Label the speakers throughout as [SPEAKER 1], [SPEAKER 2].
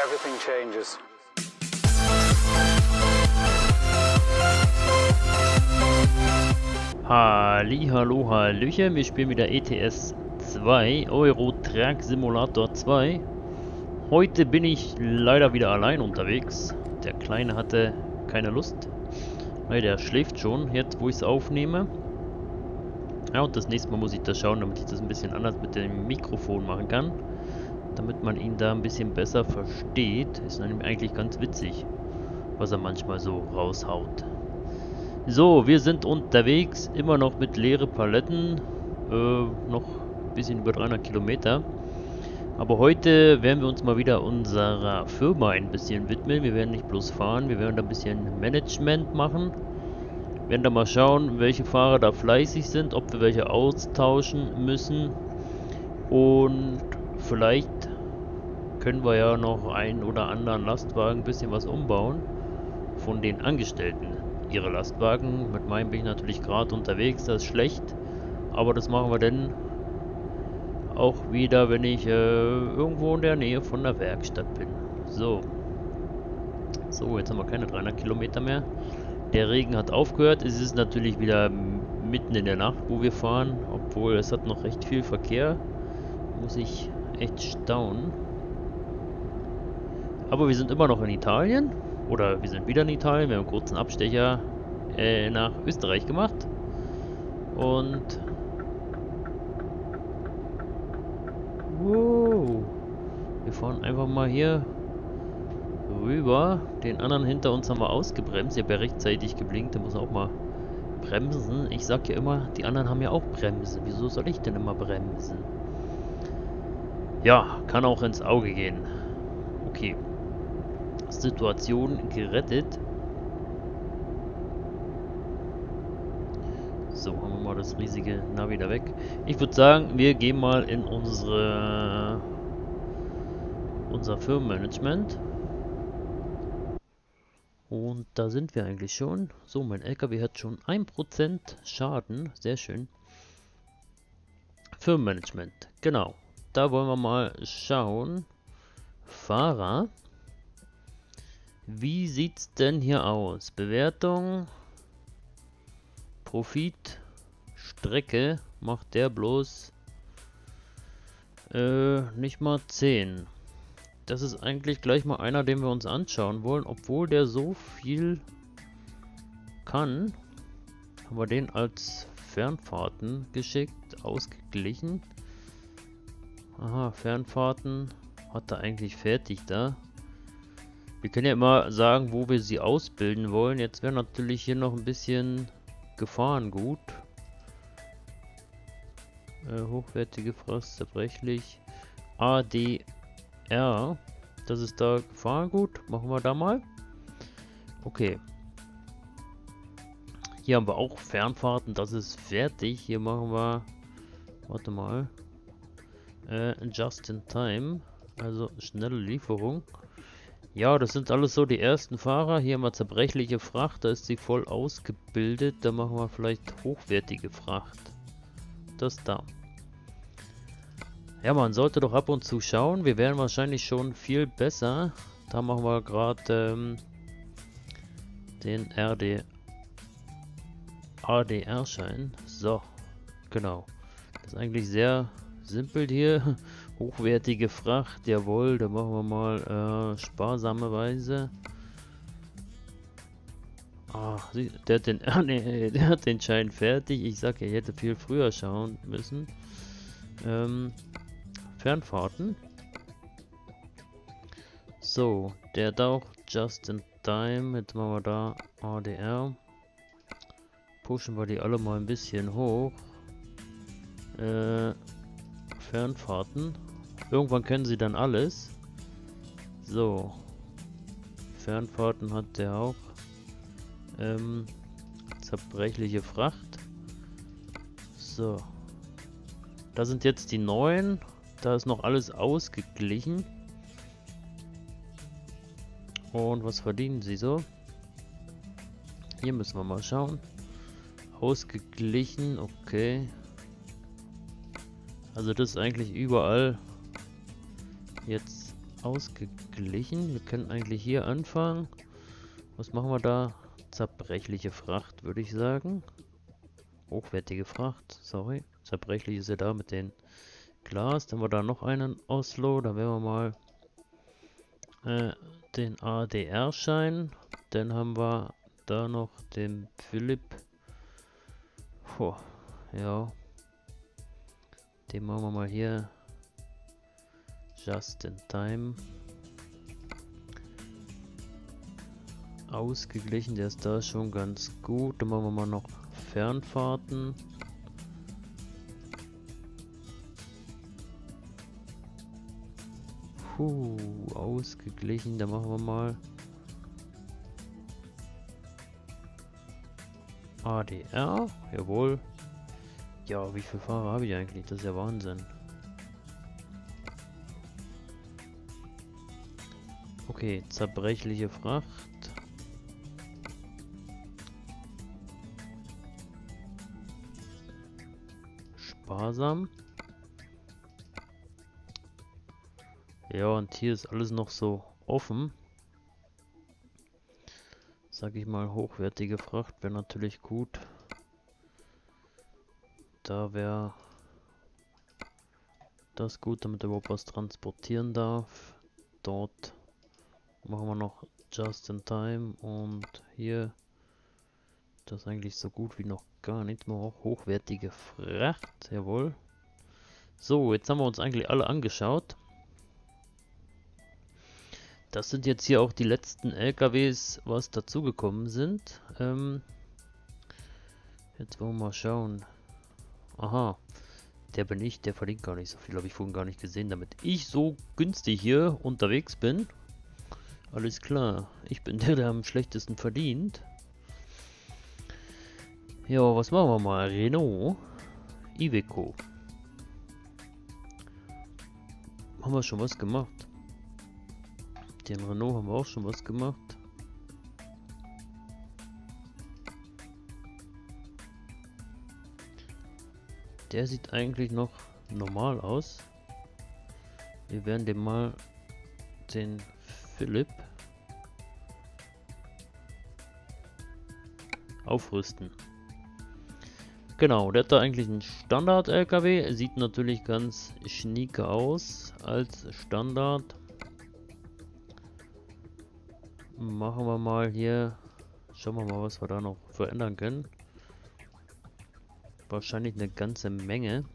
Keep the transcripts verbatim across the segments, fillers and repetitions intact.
[SPEAKER 1] everything changes.
[SPEAKER 2] Halli, hallo, hallöchen, wir spielen wieder E T S zwei, Euro Truck Simulator zwei. Heute bin ich leider wieder allein unterwegs. Der Kleine hatte keine Lust. Weil der schläft schon, jetzt wo ich es aufnehme. Ja, und das nächste Mal muss ich das schauen, damit ich das ein bisschen anders mit dem Mikrofon machen kann. Damit man ihn da ein bisschen besser versteht. Ist nämlich eigentlich ganz witzig, was er manchmal so raushaut. So, wir sind unterwegs, immer noch mit leeren Paletten, äh, noch ein bisschen über dreihundert Kilometer. Aber heute werden wir uns mal wieder unserer Firma ein bisschen widmen. Wir werden nicht bloß fahren, wir werden da ein bisschen Management machen. Wir werden da mal schauen, welche Fahrer da fleißig sind, ob wir welche austauschen müssen. Und vielleicht können wir ja noch einen oder anderen Lastwagen ein bisschen was umbauen von den Angestellten. Ihre Lastwagen. Mit meinem bin ich natürlich gerade unterwegs, das ist schlecht. Aber das machen wir dann auch wieder, wenn ich äh, irgendwo in der Nähe von der Werkstatt bin. So. So, jetzt haben wir keine dreihundert Kilometer mehr. Der Regen hat aufgehört. Es ist natürlich wieder mitten in der Nacht, wo wir fahren. Obwohl es hat noch recht viel Verkehr. Muss ich echt staunen. Aber wir sind immer noch in Italien. Oder wir sind wieder in Italien. Wir haben einen kurzen Abstecher äh, nach Österreich gemacht. Und... Wow. Wir fahren einfach mal hier rüber. Den anderen hinter uns haben wir ausgebremst. Ich habe ja rechtzeitig geblinkt. Der muss auch mal bremsen. Ich sag ja immer, die anderen haben ja auch Bremsen. Wieso soll ich denn immer bremsen? Ja, kann auch ins Auge gehen. Okay. Situation gerettet. So, haben wir mal das riesige Navi da weg. Ich würde sagen, wir gehen mal in unsere unser Firmenmanagement. Und da sind wir eigentlich schon. So, mein L K W hat schon ein Prozent Schaden. Sehr schön. Firmenmanagement. Genau. Da wollen wir mal schauen. Fahrer. Wie sieht's denn hier aus? Bewertung, Profit, Strecke, macht der bloß äh, nicht mal zehn. Das ist eigentlich gleich mal einer, den wir uns anschauen wollen, obwohl der so viel kann. Haben wir den als Fernfahrten geschickt, ausgeglichen. Aha, Fernfahrten hat er eigentlich fertig da. Wir können ja immer sagen, wo wir sie ausbilden wollen. Jetzt wäre natürlich hier noch ein bisschen Gefahrengut. Äh, hochwertige Fracht, zerbrechlich. A D R. Das ist da Gefahrengut. Machen wir da mal. Okay. Hier haben wir auch Fernfahrten. Das ist fertig. Hier machen wir... Warte mal. Äh, just in time. Also schnelle Lieferung. Ja, das sind alles so die ersten Fahrer. Hier haben wir zerbrechliche Fracht, da ist sie voll ausgebildet. Da machen wir vielleicht hochwertige Fracht. Das da. Ja, man sollte doch ab und zu schauen. Wir wären wahrscheinlich schon viel besser. Da machen wir gerade ähm, den R D A D R-Schein. So, genau. Das ist eigentlich sehr simpel hier. Hochwertige Fracht, jawohl, da machen wir mal äh, sparsame Weise. Ach, der hat den, ah, nee, der hat den Schein fertig. Ich sag ja, ich hätte viel früher schauen müssen. Ähm, Fernfahrten. So, der hat auch just in time. Jetzt machen wir da A D R. Pushen wir die alle mal ein bisschen hoch. Äh, Fernfahrten. Irgendwann können sie dann alles. So. Fernfahrten hat der auch. Ähm, zerbrechliche Fracht. So. Da sind jetzt die neuen. Da ist noch alles ausgeglichen. Und was verdienen sie so? Hier müssen wir mal schauen. Ausgeglichen, okay. Also das ist eigentlich überall jetzt ausgeglichen. Wir können eigentlich hier anfangen. Was machen wir da? Zerbrechliche Fracht, würde ich sagen. Hochwertige Fracht, sorry. Zerbrechlich ist ja da mit den Glas. Dann haben wir da noch einen Oslo. Da werden wir mal äh, den A D R-Schein. Dann haben wir da noch den Philipp. Puh, ja. Den machen wir mal hier. Just in time. Ausgeglichen, der ist da schon ganz gut. Dann machen wir mal noch Fernfahrten. Puh, ausgeglichen, da machen wir mal A D R, jawohl. Ja, wie viele Fahrer habe ich eigentlich? Das ist ja Wahnsinn. Okay, zerbrechliche Fracht. Sparsam. Ja, und hier ist alles noch so offen. Sag ich mal, hochwertige Fracht wäre natürlich gut. Da wäre das gut, damit er überhaupt was transportieren darf. Dort machen wir noch Just in Time und hier das eigentlich so gut wie noch gar nicht. Mal auch hochwertige Fracht, jawohl. So, jetzt haben wir uns eigentlich alle angeschaut. Das sind jetzt hier auch die letzten L K Ws, was dazugekommen sind. Ähm, jetzt wollen wir mal schauen. Aha, der bin ich, der verdient gar nicht so viel, habe ich vorhin gar nicht gesehen, damit ich so günstig hier unterwegs bin. Alles klar, ich bin der, der am schlechtesten verdient. Ja, was machen wir mal? Renault, Iveco. Haben wir schon was gemacht? Den Renault haben wir auch schon was gemacht. Der sieht eigentlich noch normal aus. Wir werden dem mal den Philipp aufrüsten. Genau, der hat da eigentlich einen Standard-L K W. Sieht natürlich ganz schnieke aus als Standard. Machen wir mal hier. Schauen wir mal, was wir da noch verändern können. Wahrscheinlich eine ganze Menge.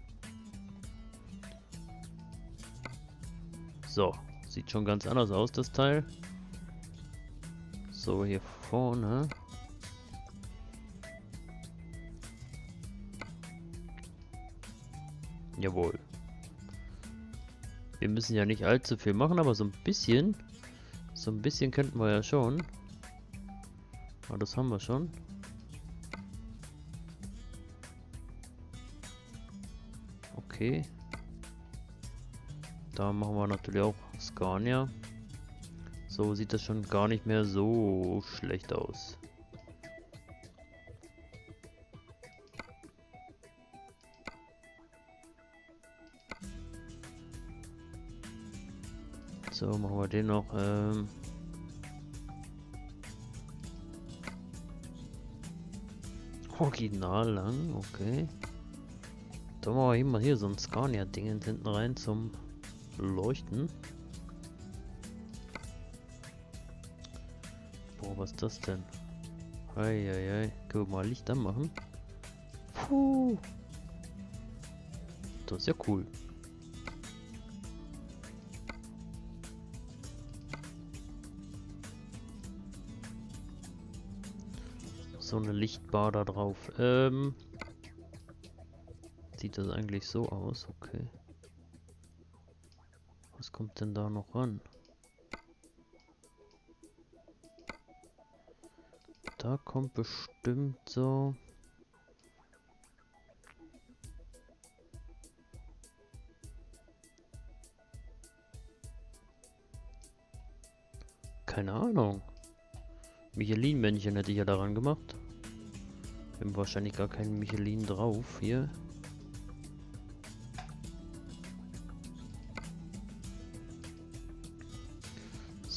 [SPEAKER 2] So, sieht schon ganz anders aus, das Teil. So, hier vorne. Jawohl. Wir müssen ja nicht allzu viel machen, aber so ein bisschen. So ein bisschen könnten wir ja schon. Aber das haben wir schon. Okay. Da machen wir natürlich auch Scania. So sieht das schon gar nicht mehr so schlecht aus. So, machen wir den noch. Ähm Original lang, okay. Da machen wir hier mal hier so ein Scania-Ding hinten rein zum Leuchten. Boah, was ist das denn? Eieiei, können wir mal Licht anmachen? Puh. Das ist ja cool. So eine Lichtbar da drauf. Ähm, sieht das eigentlich so aus? Okay. Was kommt denn da noch ran? Da kommt bestimmt so... Keine Ahnung. Michelin-Männchen hätte ich ja daran gemacht. Wir haben wahrscheinlich gar kein Michelin drauf hier.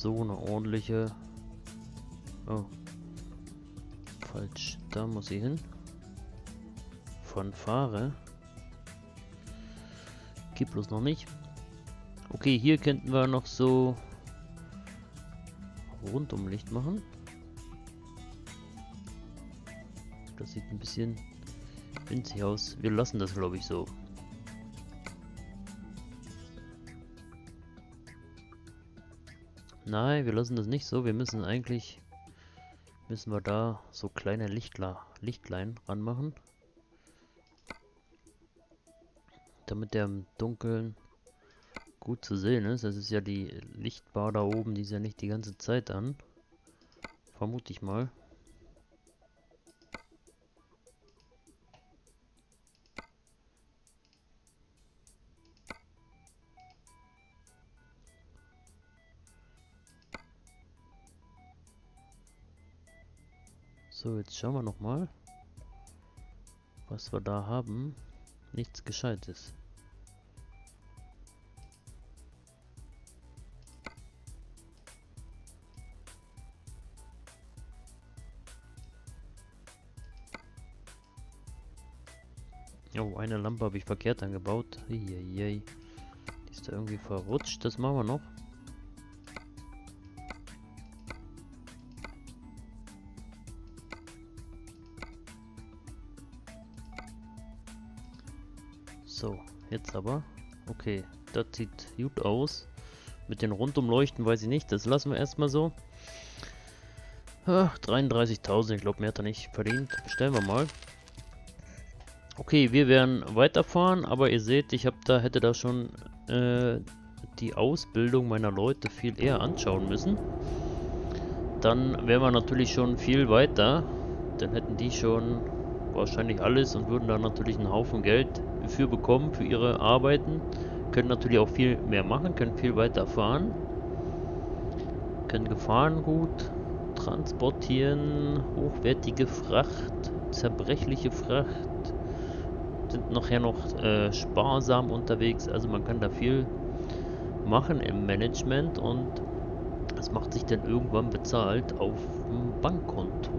[SPEAKER 2] so eine ordentliche... Oh. Falsch. Da muss sie hin. Fanfare. Gibt bloß noch nicht. Okay, hier könnten wir noch so Rundumlicht machen. Das sieht ein bisschen winzig aus. Wir lassen das, glaube ich, so. Nein, wir lassen das nicht so. Wir müssen eigentlich, müssen wir da so kleine Lichtler, Lichtlein ranmachen. Damit der im Dunkeln gut zu sehen ist. Das ist ja die Lichtbar da oben, die ist ja nicht die ganze Zeit an. Vermute ich mal. So, jetzt schauen wir nochmal, was wir da haben. Nichts Gescheites. Oh, eine Lampe habe ich verkehrt angebaut. Eieiei. Die ist da irgendwie verrutscht. Das machen wir noch. So, jetzt aber. Okay, das sieht gut aus. Mit den Rundumleuchten weiß ich nicht. Das lassen wir erstmal so. dreiunddreißigtausend, ich glaube, mehr hat er nicht verdient. Bestellen wir mal. Okay, wir werden weiterfahren, aber ihr seht, ich habe da hätte da schon äh, die Ausbildung meiner Leute viel eher anschauen müssen. Dann wären wir natürlich schon viel weiter. Dann hätten die schon wahrscheinlich alles und würden da natürlich einen Haufen Geld für bekommen, für ihre Arbeiten. Können natürlich auch viel mehr machen, können viel weiter fahren. Können Gefahrengut transportieren, hochwertige Fracht, zerbrechliche Fracht. Sind nachher noch äh, sparsam unterwegs, also man kann da viel machen im Management und es macht sich dann irgendwann bezahlt auf dem Bankkonto.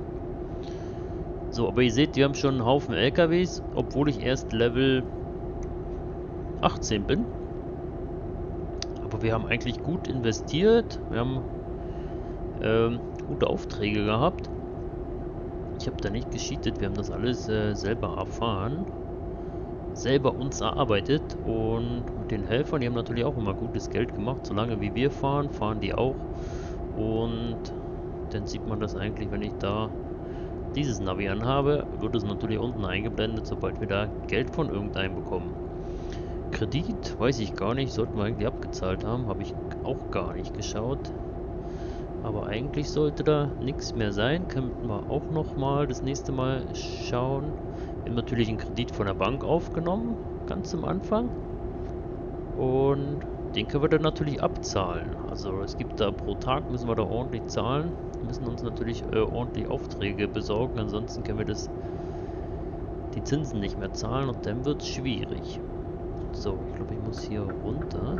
[SPEAKER 2] So, aber ihr seht, wir haben schon einen Haufen L K Ws, obwohl ich erst Level achtzehn bin. Aber wir haben eigentlich gut investiert, wir haben ähm, gute Aufträge gehabt. Ich habe da nicht gescheatet, wir haben das alles äh, selber erfahren. Selber uns erarbeitet und mit den Helfern, die haben natürlich auch immer gutes Geld gemacht, solange wie wir fahren, fahren die auch und dann sieht man das eigentlich, wenn ich da dieses Navi anhabe, wird es natürlich unten eingeblendet, sobald wir da Geld von irgendeinem bekommen. Kredit, weiß ich gar nicht, sollten wir eigentlich abgezahlt haben, habe ich auch gar nicht geschaut, aber eigentlich sollte da nichts mehr sein, könnten wir auch nochmal das nächste Mal schauen. Wir haben natürlich einen Kredit von der Bank aufgenommen, ganz am Anfang. Und den können wir dann natürlich abzahlen. Also es gibt da pro Tag, müssen wir da ordentlich zahlen. Wir müssen uns natürlich äh, ordentlich Aufträge besorgen, ansonsten können wir das die Zinsen nicht mehr zahlen und dann wird es schwierig. So, ich glaube, ich muss hier runter.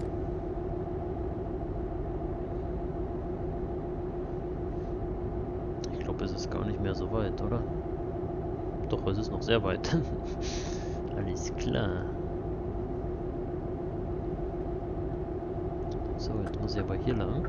[SPEAKER 2] Ich glaube, es ist gar nicht mehr so weit, oder? Doch, es ist noch sehr weit. Alles klar. So, jetzt muss ich aber hier lang.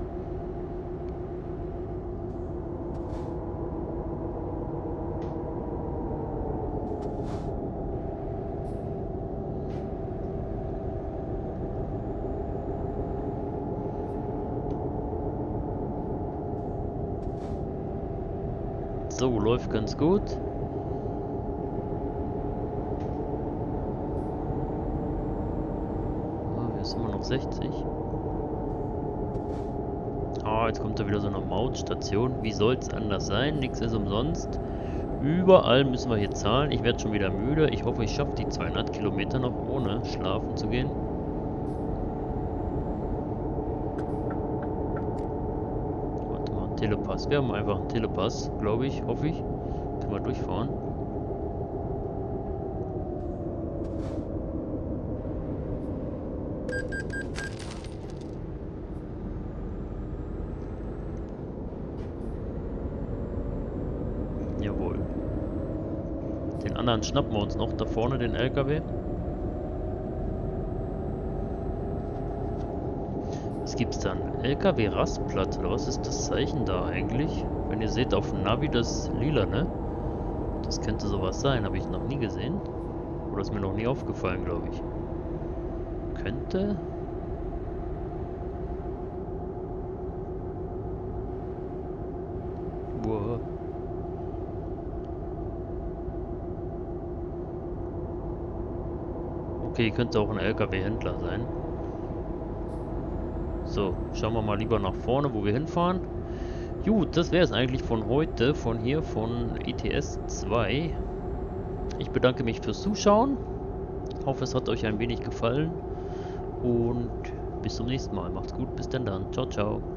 [SPEAKER 2] So, läuft ganz gut. Immer noch sechzig. Ah, oh, jetzt kommt da wieder so eine Mautstation. Wie soll es anders sein? Nichts ist umsonst. Überall müssen wir hier zahlen. Ich werde schon wieder müde. Ich hoffe, ich schaffe die zweihundert Kilometer noch ohne schlafen zu gehen. Warte mal, Telepass. Wir haben einfach einen Telepass, glaube ich, hoffe ich. Können wir durchfahren. anderen schnappen wir uns noch da vorne, den L K W. Was gibt's dann? L K W-Rastplatz, oder was ist das Zeichen da eigentlich? Wenn ihr seht auf dem Navi das lila, ne? Das könnte sowas sein, habe ich noch nie gesehen. Oder ist mir noch nie aufgefallen, glaube ich. Könnte... Wow. Okay, könnte auch ein L K W-Händler sein. So, schauen wir mal lieber nach vorne, wo wir hinfahren. Gut, das wäre es eigentlich von heute, von hier, von E T S zwei. Ich bedanke mich fürs Zuschauen. Hoffe, es hat euch ein wenig gefallen. Und bis zum nächsten Mal. Macht's gut, bis denn dann. Ciao, ciao.